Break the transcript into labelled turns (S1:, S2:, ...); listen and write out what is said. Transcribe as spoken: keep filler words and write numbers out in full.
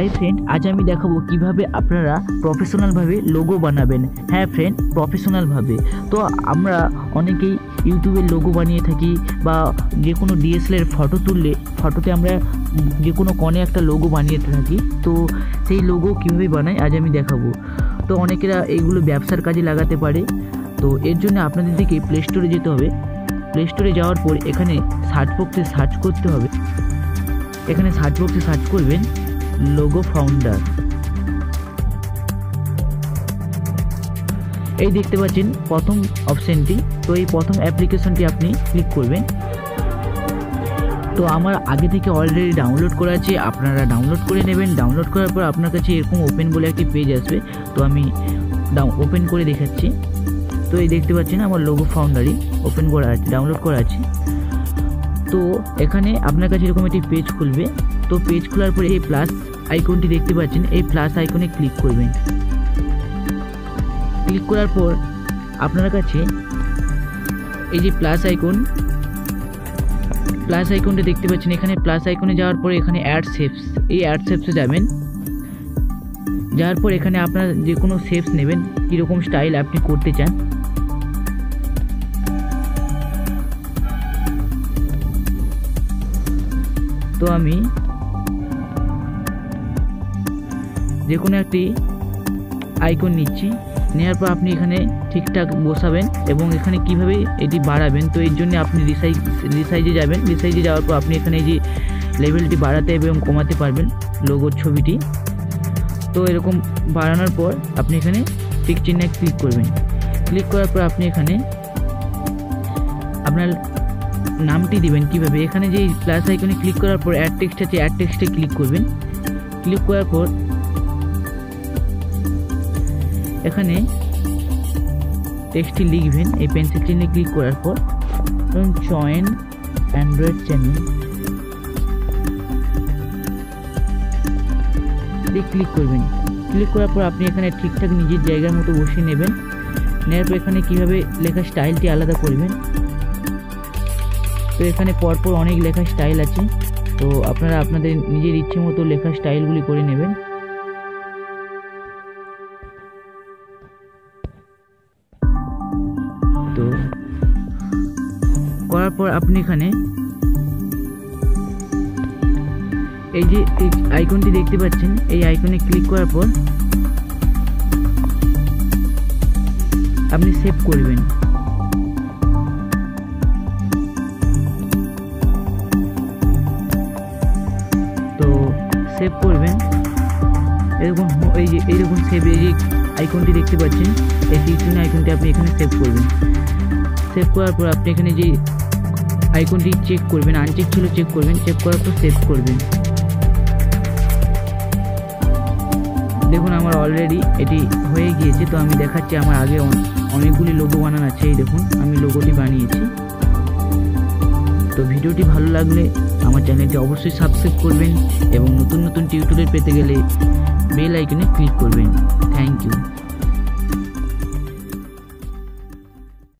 S1: Hi friend, আজ আমি দেখাবো কিভাবে আপনারা প্রফেশনালভাবে লোগো বানাবেন। হ্যাঁ ফ্রেন্ড, প্রফেশনালভাবে। তো আমরা অনেকেই ইউটিউবের লোগো বানিয়ে থাকি বা যে কোনো ডিএসএলআর ফটো তুললে ফটোতে আমরা যে কোনো কোণে একটা লোগো বানিয়ে থাকি। তো সেই লোগো কীভাবে বানাই আজ আমি দেখাবো। তো অনেকেরা এইগুলো ব্যবসার কাজে লাগাতে পারে। তো এর জন্য আপনাদের দিকে প্লে স্টোরে যেতে হবে। প্লে স্টোরে যাওয়ার পর এখানে সার্চ বক্সে সার্চ করতে হবে। এখানে সার্চ বক্সে সার্চ করবেন লোগো ফাউন্ডার। এই দেখতে পাচ্ছেন প্রথম অপশানটি। তো এই প্রথম অ্যাপ্লিকেশনটি আপনি ক্লিক করবেন। তো আমার আগে থেকে অলরেডি ডাউনলোড করা আছে, আপনারা ডাউনলোড করে নেবেন। ডাউনলোড করার পর আপনার কাছে এরকম ওপেন বলে একটি পেজ আসবে। তো আমি ওপেন করে দেখাচ্ছি। তো এই দেখতে পাচ্ছেন আমার লোগো ফাউন্ডারই ওপেন করা আছে, ডাউনলোড করা আছে। তো এখানে আপনার কাছে এরকম একটি পেজ খুলবে। তো পেজ খোলার পরে এই প্লাস আইকনটি দেখতে পাচ্ছেন, এই প্লাস আইকনে ক্লিক করবেন। ক্লিক করার পর আপনার কাছে এই যে প্লাস আইকন প্লাস আইকনটা দেখতে পাচ্ছেন। এখানে প্লাস আইকনে যাওয়ার পরে এখানে অ্যাড শেপস, এই অ্যাড শেপসে যাবেন। যাওয়ার পর এখানে আপনার যে কোনো শেপস নেবেন, কীরকম স্টাইল আপনি করতে চান। তো আমি যে কোনো একটি আইকন নিচ্ছি। নেওয়ার পর আপনি এখানে ঠিকঠাক বসাবেন এবং এখানে কিভাবে এটি বাড়াবেন। তো এর জন্য আপনি রিসাইজ রিসাইজে যাবেন। রিসাইজে যাওয়ার পর আপনি এখানে যে লেভেলটি বাড়াতে এবং কমাতে পারবেন লোগোর ছবিটি। তো এরকম বাড়ানোর পর আপনি এখানে টিক চিহ্নে ক্লিক করবেন। ক্লিক করার পর আপনি এখানে আপনার নামটি দিবেন কিভাবে। এখানে যে প্লাস আইকনে ক্লিক করার পর অ্যাড টেক্সট আছে, অ্যাড টেক্সটে ক্লিক করবেন। ক্লিক করার পর এখানে টেক্সটটি লিখবেন। এই পেন্সিল চিহ্নে ক্লিক করার পর জয়েন অ্যান্ড্রয়েড চ্যানেল ক্লিক করবেন। ক্লিক করার পর আপনি এখানে ঠিকঠাক নিজের জায়গার মতো বসিয়ে নেবেন। নেওয়ার পর এখানে কীভাবে লেখার স্টাইলটি আলাদা করবেন। তো এখানে পরপর অনেক লেখার স্টাইল আছে। তো আপনারা আপনাদের নিজের ইচ্ছে মতো লেখার স্টাইলগুলি করে নেবেন। তো করার পর আপনি এখানে এই যে আইকনটি দেখতে পাচ্ছেন, এই আইকনে ক্লিক করার পর আপনি সেভ করবেন। তো সেভ করবেন এরকম এই যে এইরকম সেভ, এই যে আইকনটি দেখতে পাচ্ছেন, এই তীরচিহ্ন আইকনটি আপনি এখানে সেভ করবেন। সেভ করার পর আপনি এখানে যে আইকনটি চেক করবেন, আনচেক ছিল চেক করবেন। চেক করার পর সেভ করবেন। দেখুন আমার অলরেডি এটি হয়ে গিয়েছে। তো আমি দেখাচ্ছি, আমার আগে অনেকগুলি লোগো বানানো আছে। এই দেখুন আমি লোগোটি বানিয়েছি। তো ভিডিওটি ভালো লাগলে আমার চ্যানেলটি অবশ্যই সাবস্ক্রাইব করবেন এবং নতুন নতুন টিউটোরিয়াল পেতে গেলে বেল আইকনে ক্লিক করবেন। Thank you.